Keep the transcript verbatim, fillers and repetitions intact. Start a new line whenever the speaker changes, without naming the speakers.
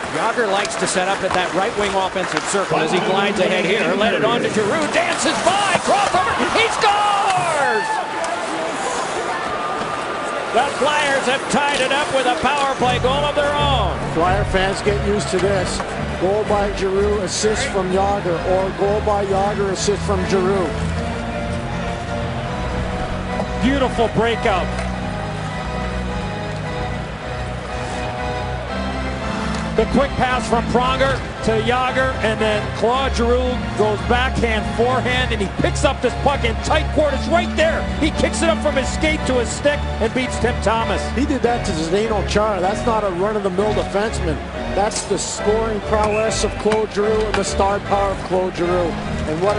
Yager likes to set up at that right wing offensive circle as he glides ahead here. Let it on to Giroux. Dances by. Crossover. He scores! The Flyers have tied it up with a power play goal of their own.
Flyer fans get used to this. Goal by Giroux, assist from Yager, or goal by Yager, assist from Giroux.
Beautiful breakout. The quick pass from Pronger to Yager, and then Claude Giroux goes backhand, forehand, and he picks up this puck in tight quarters right there. He kicks it up from his skate to his stick and beats Tim Thomas.
He did that to Zdeno Chara. That's not a run-of-the-mill defenseman. That's the scoring prowess of Claude Giroux and the star power of Claude Giroux. And what